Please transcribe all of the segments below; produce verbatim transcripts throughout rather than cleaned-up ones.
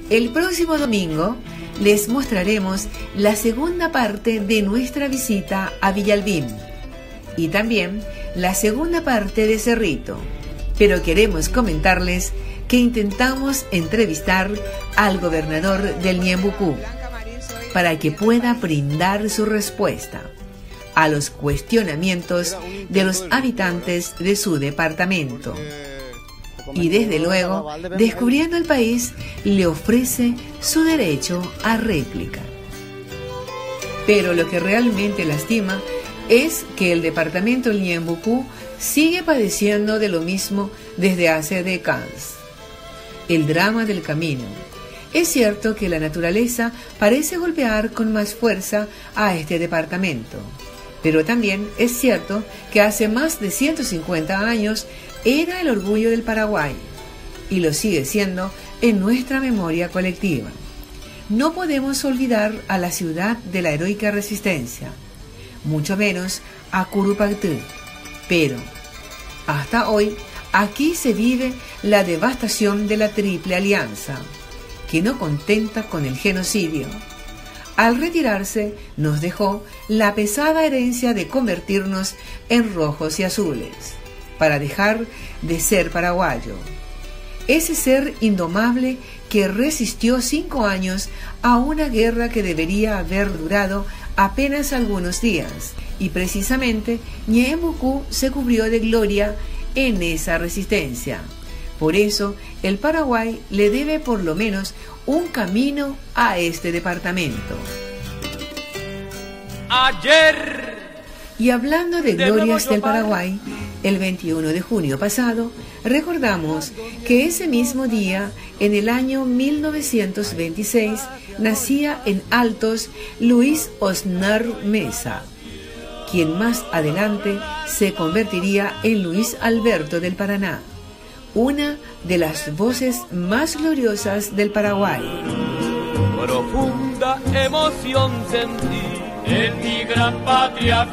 El próximo domingo les mostraremos la segunda parte de nuestra visita a Villalbín y también la segunda parte de Cerrito. Pero queremos comentarles que intentamos entrevistar al gobernador del Ñembucú para que pueda brindar su respuesta a los cuestionamientos de los habitantes de su departamento. Y desde luego, Descubriendo el País le ofrece su derecho a réplica. Pero lo que realmente lastima es que el departamento del Ñembucú sigue padeciendo de lo mismo desde hace décadas. El drama del camino. Es cierto que la naturaleza parece golpear con más fuerza a este departamento, pero también es cierto que hace más de ciento cincuenta años era el orgullo del Paraguay y lo sigue siendo en nuestra memoria colectiva. No podemos olvidar a la ciudad de la heroica resistencia, mucho menos a Curupaytí, pero hasta hoy aquí se vive la devastación de la Triple Alianza, que no contenta con el genocidio, al retirarse nos dejó la pesada herencia de convertirnos en rojos y azules, para dejar de ser paraguayo. Ese ser indomable que resistió cinco años a una guerra que debería haber durado apenas algunos días, y precisamente Ñembucú se cubrió de gloria en esa resistencia. Por eso, el Paraguay le debe por lo menos un camino a este departamento. Ayer. Y hablando de glorias del Paraguay, el veintiuno de junio pasado, recordamos que ese mismo día, en el año mil novecientos veintiséis, nacía en Altos Luis Osnar Mesa, quien más adelante se convertiría en Luis Alberto del Paraná, una de las voces más gloriosas del Paraguay. Profunda emoción sentí en mi gran patria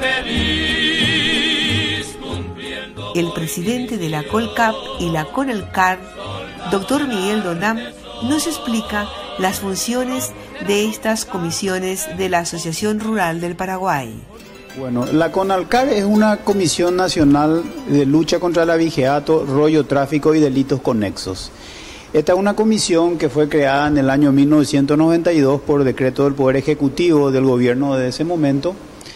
feliz, cumpliendo. El presidente de la Colcap y la Conalcar, doctor Miguel Donam, nos explica las funciones de estas comisiones de la Asociación Rural del Paraguay. Bueno, la Conalcar es una comisión nacional de lucha contra el abigeato, rollo, tráfico y delitos conexos. Esta es una comisión que fue creada en el año mil novecientos noventa y dos por decreto del Poder Ejecutivo del gobierno de ese momento,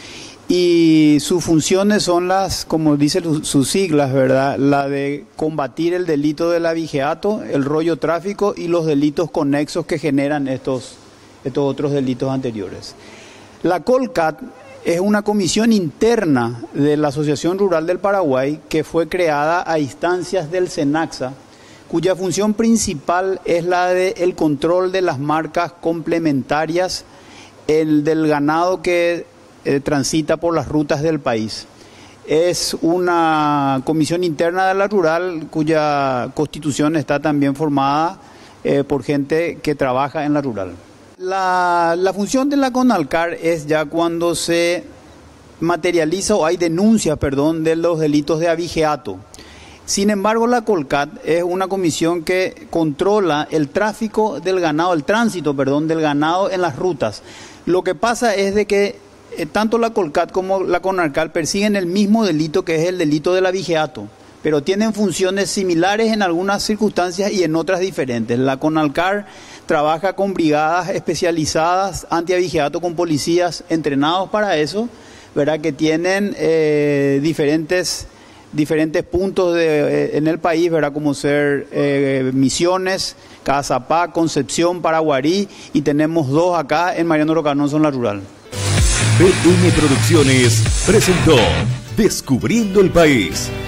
y sus funciones son las, como dice sus siglas, ¿verdad?, la de combatir el delito del abigeato, el rollo, tráfico y los delitos conexos que generan estos, estos otros delitos anteriores. La Colcat es una comisión interna de la Asociación Rural del Paraguay que fue creada a instancias del SENACSA, cuya función principal es la de el control de las marcas complementarias el del ganado que eh, transita por las rutas del país. Es una comisión interna de la rural cuya constitución está también formada eh, por gente que trabaja en la rural. La, la función de la Conalcar es ya cuando se materializa o hay denuncias, perdón, de los delitos de abigeato. Sin embargo, la Colcat es una comisión que controla el tráfico del ganado, el tránsito, perdón, del ganado en las rutas. Lo que pasa es de que eh, tanto la Colcat como la Conalcar persiguen el mismo delito, que es el delito del abigeato, pero tienen funciones similares en algunas circunstancias y en otras diferentes. La Conalcar trabaja con brigadas especializadas antiabigeato, con policías entrenados para eso, ¿verdad?, que tienen eh, diferentes, diferentes puntos de, eh, en el país, ¿verdad?, como ser eh, Misiones, Cazapá, Concepción, Paraguarí, y tenemos dos acá en Mariano Rocanoso, en la rural. B M Producciones presentó Descubriendo el País.